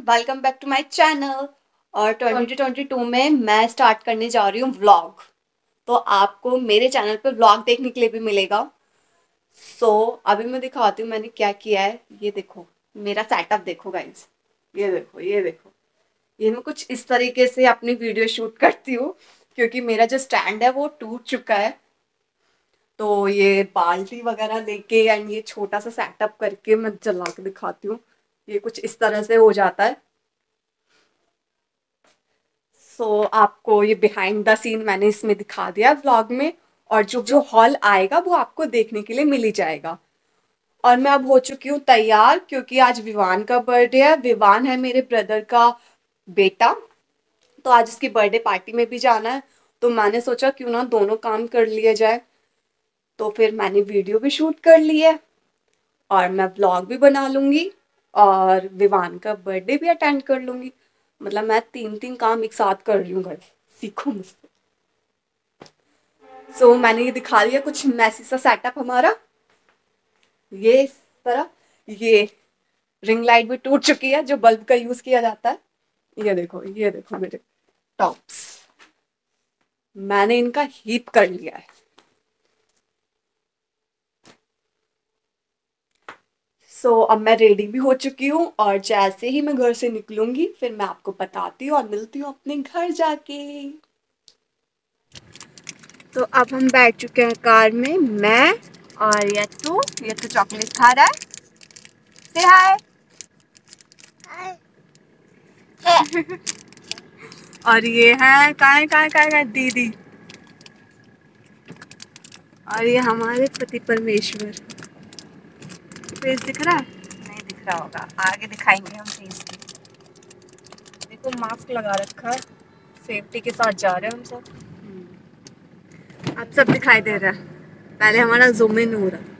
Welcome back to my channel. और 2022 में मैं स्टार्ट करने जा रही हूँ व्लॉग। तो आपको मेरे चैनल पे व्लॉग देखने के लिए भी मिलेगा। अभी मैं दिखाती हूँ मैंने क्या किया है। ये देखो मेरा सेटअप, देखो गाइस, ये देखो ये देखो। ये मैं कुछ इस तरीके से अपनी वीडियो शूट करती हूँ क्योंकि मेरा जो स्टैंड है वो टूट चुका है। तो ये बाल्टी वगैरह लेके एंड ये छोटा सा सेटअप करके मैं जला के दिखाती हूँ। ये कुछ इस तरह से हो जाता है। आपको ये बिहाइंड द सीन मैंने इसमें दिखा दिया व्लॉग में। और जो हॉल आएगा वो आपको देखने के लिए मिल ही जाएगा। और मैं अब हो चुकी हूँ तैयार क्योंकि आज विवान का बर्थडे है। विवान है मेरे ब्रदर का बेटा। तो आज उसकी बर्थडे पार्टी में भी जाना है। तो मैंने सोचा क्यों ना दोनों काम कर लिए जाए। तो फिर मैंने वीडियो भी शूट कर ली है और मैं व्लॉग भी बना लूंगी और विवान का बर्थडे भी अटेंड कर लूंगी। मतलब मैं तीन तीन काम एक साथ कर रही हूँ घर। सीखो मुझसे। मैंने ये दिखा दिया कुछ मैसी सा सेटअप हमारा। ये इस तरह ये रिंग लाइट भी टूट चुकी है जो बल्ब का यूज किया जाता है। ये देखो मेरे टॉप्स मैंने इनका हीप कर लिया है। अब मैं रेडी भी हो चुकी हूँ और जैसे ही मैं घर से निकलूंगी फिर मैं आपको बताती हूँ और मिलती हूँ अपने घर जाके। तो अब हम बैठ चुके हैं कार में, मैं और ये तो चॉकलेट खा रहा है। से हाय। और ये है काय दीदी। और ये हमारे पति परमेश्वर। फेस दिख रहा है? नहीं दिख रहा होगा, आगे दिखाएंगे हम फेस की। देखो मास्क लगा रखा है, सेफ्टी के साथ जा रहे हैं हम सब। अब सब दिखाई दे रहा है। पहले हमारा जूम इन हो रहा है।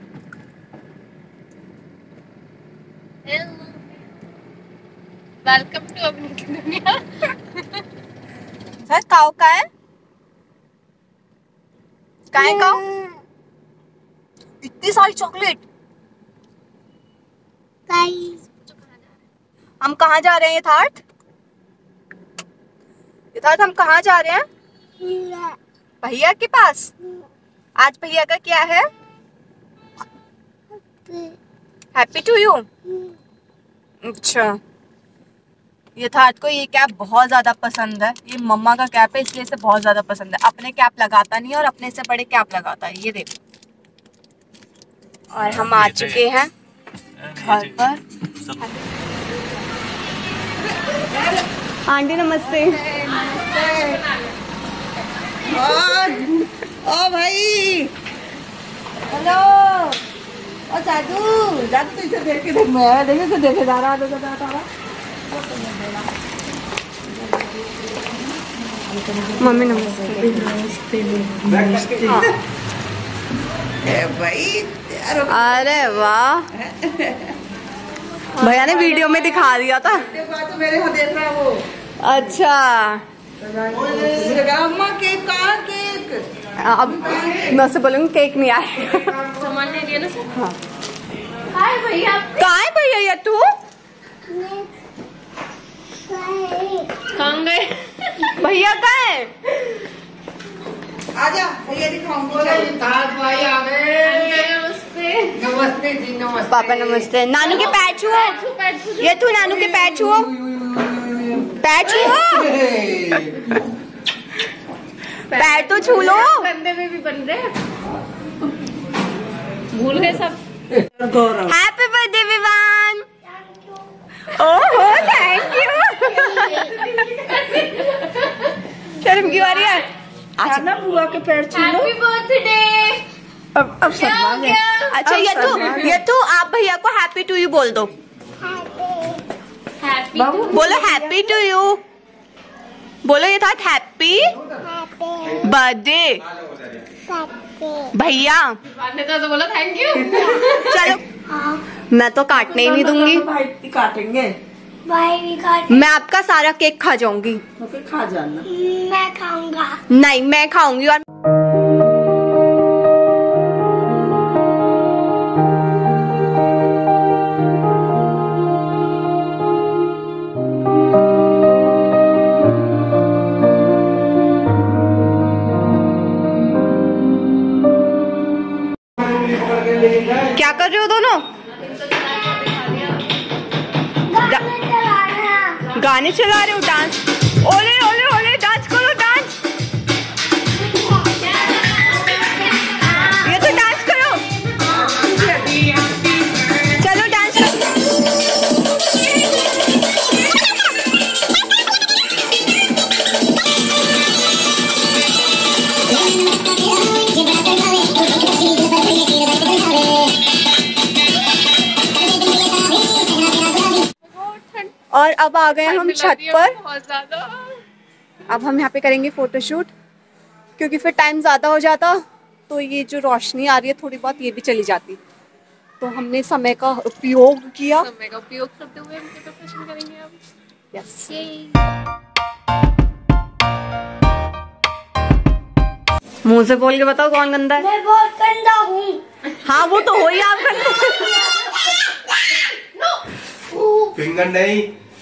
वेलकम टू अपनी दुनिया। सर काऊ का है? काऊ? इतनी सारी चॉकलेट। हम कहाँ जा रहे हैं यथार्थ? यथार्थ हम कहाँ जा रहे हैं? भैया के पास। आज भैया का क्या है? Happy to you. अच्छा, यथार्थ को ये कैप बहुत ज्यादा पसंद है। ये मम्मा का कैप है इसलिए इसे बहुत ज्यादा पसंद है। अपने कैप लगाता नहीं और अपने से बड़े कैप लगाता है। ये देखो। और हम आ चुके हैं घर पर। आंटी नमस्ते। ओ भाई, हेलो। ओ जादू जादू तो इसे देख के देख, मैं देखे से देखे जा रहा था। मम्मी नमस्ते। हाँ। भाई अरे वाह, भैया ने वीडियो में दिखा दिया था। तो मेरे यहाँ देख रहा है वो। अच्छा, अम्मा केक कहाँ केक? अब मैं उससे बोलूंगी केक नहीं आएगा। सामान ले लिया ना सर। हाँ। हाय भैया। कहाँ है भैया? ये तू कहाँ गए? भैया कहाँ है? आजा भैया दिखाऊंगी। भाई आ गए। नमस्ते। नमस्ते जी, नमस्ते पापा नमस्ते। नानू के पैर छुओ। ये तू नानू के पैर छुओ। पैर छुओ। पैर तो छू लो। कंधे में भी बन रहे हैं। भूल गए सब। Happy birthday Vivaan. ओहो थैंक यू। शर्म क्यों आ रही है? आज ना बुआ के पैर छू लो। Happy birthday. अब शर्मा गए। अच्छा ये तू आप भैया को हैप्पी टू यू बोल दो। हैप्पी बोलो हैप्पी टू यू। बोलो ये था हैप्पी बर्थडे भैया। ने तो बोला थैंक यू। चलो मैं तो काटने ही नहीं दूंगी। भाई काटेंगे। मैं आपका सारा केक खा जाऊंगी। तो फिर खा जाना। मैं खाऊंगा। नहीं मैं खाऊंगी। और गाने चला रहे हो, डांस, ओले ओले ओले, डांस करो डांस, ये तो डांस करो, चलो डांस करो। और अब आ गए हम छत पर। बहुत ज्यादा। अब हम यहाँ पे करेंगे फोटोशूट, क्योंकि फिर टाइम ज़्यादा हो जाता तो ये जो रोशनी आ रही है थोड़ी बहुत ये भी चली जाती, तो हमने समय का उपयोग किया। समय का उपयोग करते हुए हम फोटो सेशन करेंगे अब। यस। मुंह से बोल के बताओ कौन गंदा है? मैं बहुत गंदा हूँ। हाँ वो तो हो ही, आप गंदे। फिंगर नहीं।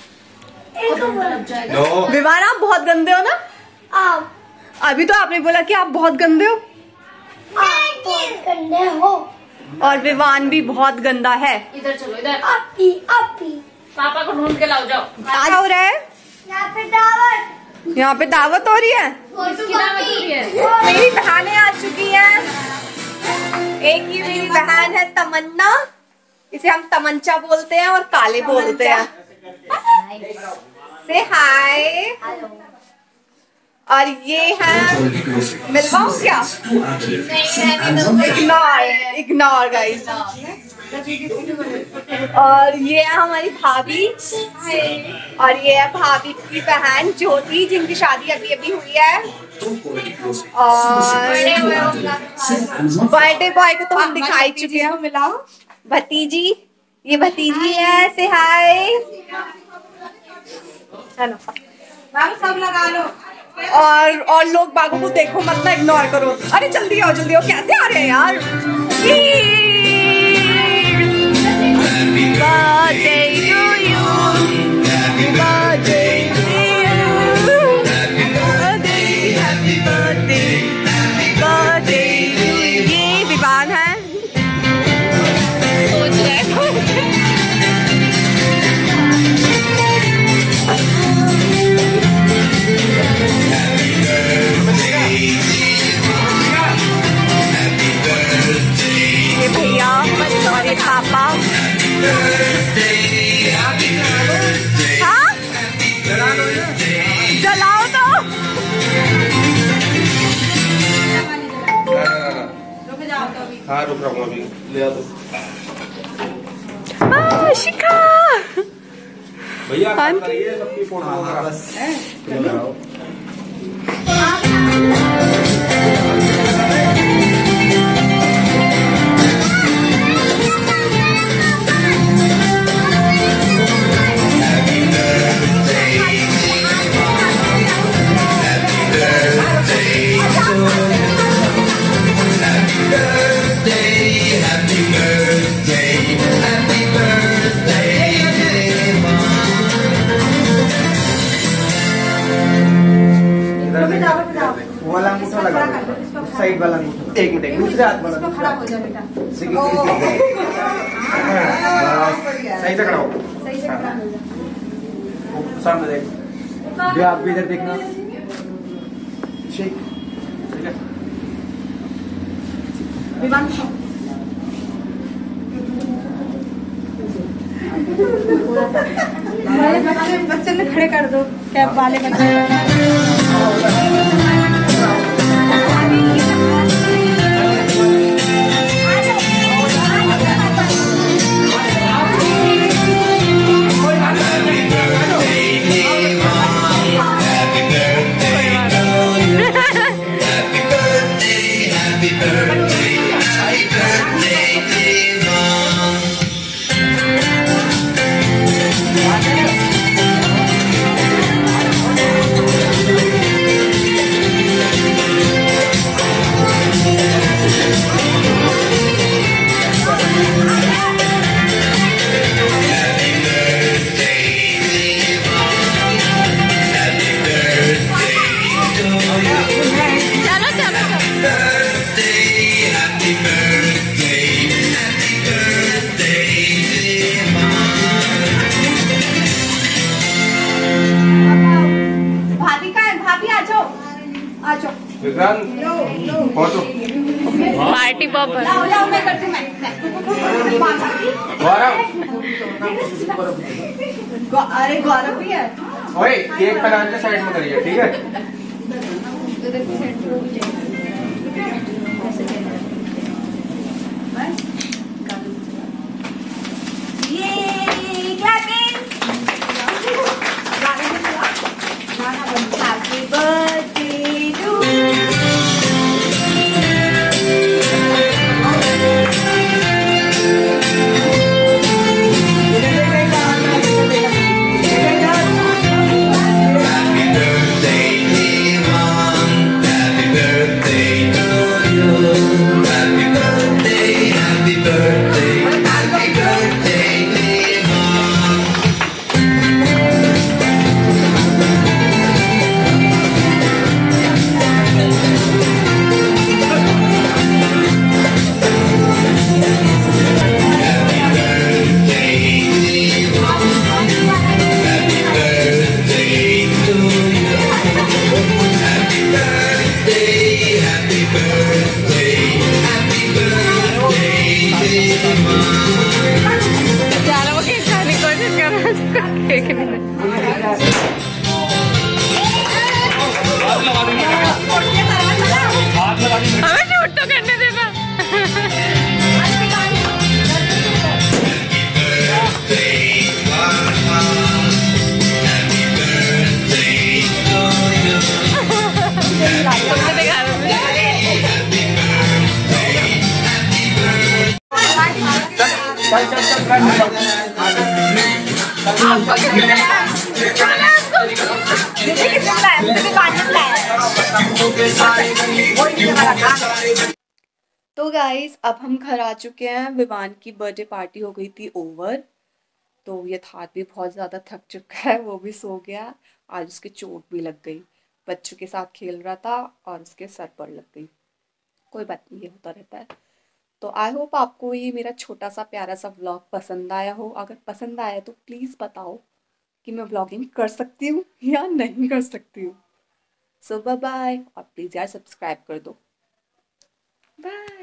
नो। विवान आप बहुत गंदे हो ना? आप अभी तो आपने बोला कि आप बहुत गंदे हो। बहुत गंदे हो। और विवान भी बहुत गंदा है। इधर चलो, इधर आपी पापा को ढूंढ के लाओ, जाओ। क्या हो रहा है? यहाँ पे दावत। यहाँ पे दावत हो रही है। किसकी दावत हो रही है? मेरी बहनें आ चुकी हैं। एक ही मेरी बहन है तमन्ना, इसे हम तमंचा बोलते हैं और काले बोलते हैं। से हाय। और ये है मिलवाओ क्या? Ignore guys. और ये है हमारी भाभी, और ये है भाभी की बहन ज्योति, जिनकी शादी अभी अभी हुई है। और बर्थडे बॉय को तो हम दिखा ही चुके हैं। मिलाओ भतीजी, ये भतीजी है, से हाय। चलो सब लगा लो। और लोग बागों को देखो मत ना, इग्नोर करो। अरे जल्दी आओ जल्दी आओ, कैसे आ रहे हैं यार? ये विवान है। ये भैया और ये पापा। हाँ? जलाओ तो। हाँ रुक रहा हूँ अभी, ले आ दो। शिखा भैया काम करिए, सबकी फोटो बस लगाओ। वाला अंगूठा लगा दो, साइड वाला अंगूठा। एक मिनट, दूसरे हाथ वाला खड़ा हो जाओ बेटा। सही से खड़ा हो, सही से खड़ा हो जाओ। सामने देख। आप भी इधर देखना। ठीक है। विमान बच्चे ने खड़े कर दो, कैब वाले बच्चे। आ जाओ। विक्रांत पहुंचो। Party popper. लाओ लाओ मैं करती हूँ मैं। अरे गौरव भी है। ओए केक बना के साइड में करिए, ठीक है? ये क्लैपिंग। हैप्पी बर्थडे टू चारों के खाने की कोशिश कर रहा है केक नहीं। हमें शूट तो करने देना। तुमने दिखा चल चल चल तो गाइस अब हम घर आ चुके हैं। विवान की बर्थडे पार्टी हो गई थी ओवर। तो ये थार भी बहुत ज़्यादा थक चुका है, वो भी सो गया। आज उसके चोट भी लग गई, बच्चों के साथ खेल रहा था और उसके सर पर लग गई। कोई बात नहीं, ये होता रहता है। तो आई होप आपको ये मेरा छोटा सा प्यारा सा व्लॉग पसंद आया हो। अगर पसंद आया तो प्लीज़ बताओ कि मैं व्लॉगिंग कर सकती हूँ या नहीं कर सकती हूँ। सो बाय बाय, और प्लीज़ यार सब्सक्राइब कर दो। बाय।